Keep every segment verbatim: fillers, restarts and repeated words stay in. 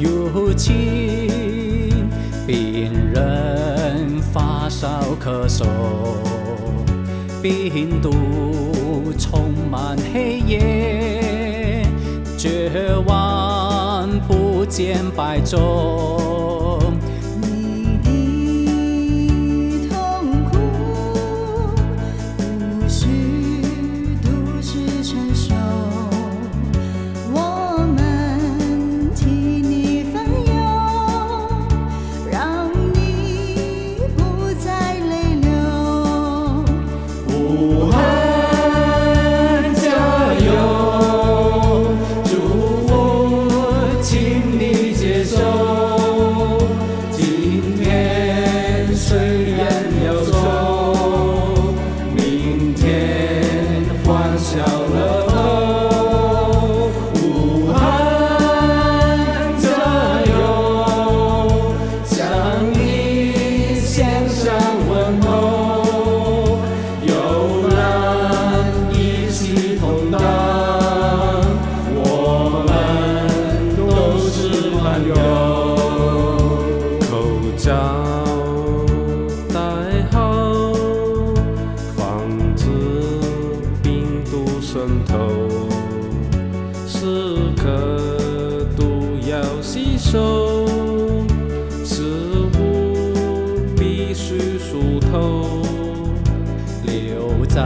入侵，病人发烧咳嗽，病毒充满黑夜，绝望不见白昼。 你的痛苦不需独自承受，我们替你分忧，让你不再泪流。 武汉加油！祝福，请你接受。今天虽然忧愁，明天欢笑了头。武汉加油！向你献上问候。有难一起同当，我们都是朋友。 口罩戴好，防止病毒渗透，时刻都要洗手，食物必须漱透。 留在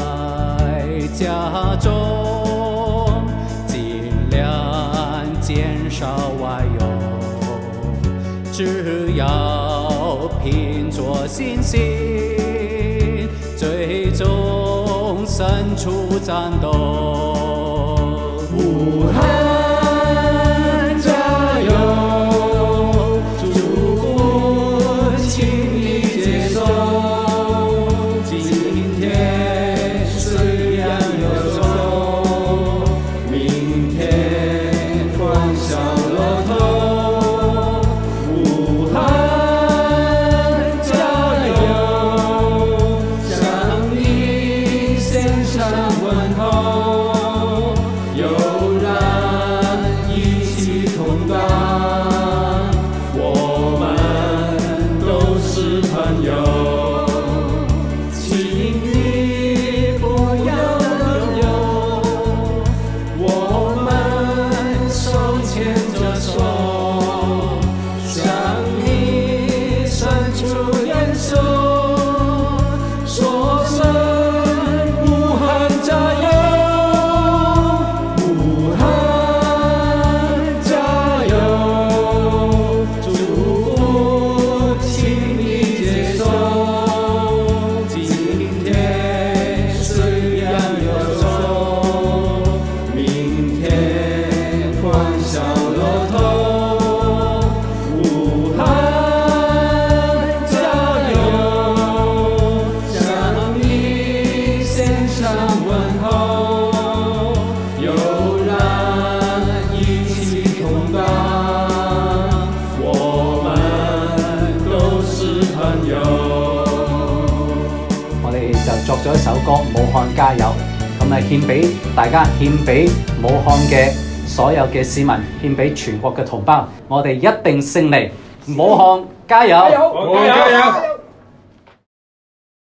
家中，尽量减少外游，只要拼着信心，最终胜出战斗。武汉加油！祝福，请你接受。今天虽然忧愁，明天欢笑了头。武汉加油！向你献上问候。有难一起同当，我们都是朋友。请你不要忧忧，我们手牵着手，向你伸出援手，说声武汉加油！武汉加油！祝福，请你接受。今天虽然忧愁，明天欢笑了头。武汉加油！向你献上问候。有难一起同当，我們都是朋友。 我哋就作咗一首歌《武漢加油》，咁啊獻俾大家，獻俾武漢嘅所有嘅市民，獻俾全國嘅同胞，我哋一定勝利！武漢加油！ 我加油！